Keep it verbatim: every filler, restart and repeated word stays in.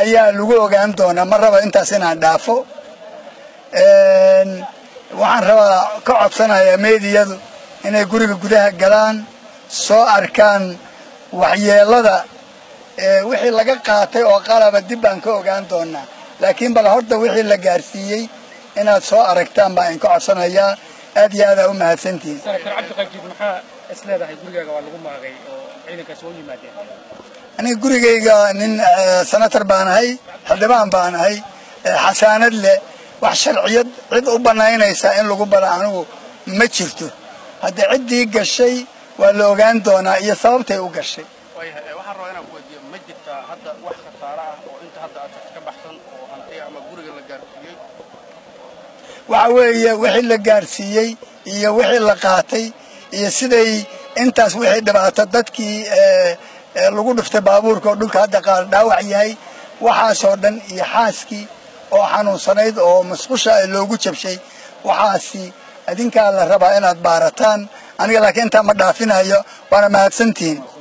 ayaa lagu ogaan doonaa ma raba intaas inaan dhaafo waxaan rabaa ka codsanayaa meediyadu inay guriga gudaha galaan soo arkaan waxyeelada wixii laga qaatay oo qalaba dib baan ka ogaan doonaa laakiin bal horta wixii la gaarsiiyey inaad soo aragtaan baan in ka codsanayaa aad iyo aad u mahadsantihiin aniga gurigayga nin senator baan ahay xildhibaan baan ahay xasaanad leh wax sharciyad cid u banaynaysa in lagu baro anigu ma jirto hadda ciddii gashay waa la ogaan doonaa iyo sababtay u gashay waxaan rabaa inaan ku weydiiyo ma jirtaa hadda wax khasaare ah oo inta hadda aad ka baxsan oo hantay ama guriga la gaarsiiyey waxa weeye wixii la gaarsiiyey iyo wixii la qaatay iyo siday intaas wixii dhibaato dadkii lagu dhuftay baabuurka oo dhulka hadda qaar dhaawac yahay waxaasoo dhan iyo xaaskii oo xanuunsanayd oo masqusha loogu jabshay waxaasi adinkaa la rabaa inaad baarataan aniga laakiin intaa ma dhaafinayo waana mahadsantihiin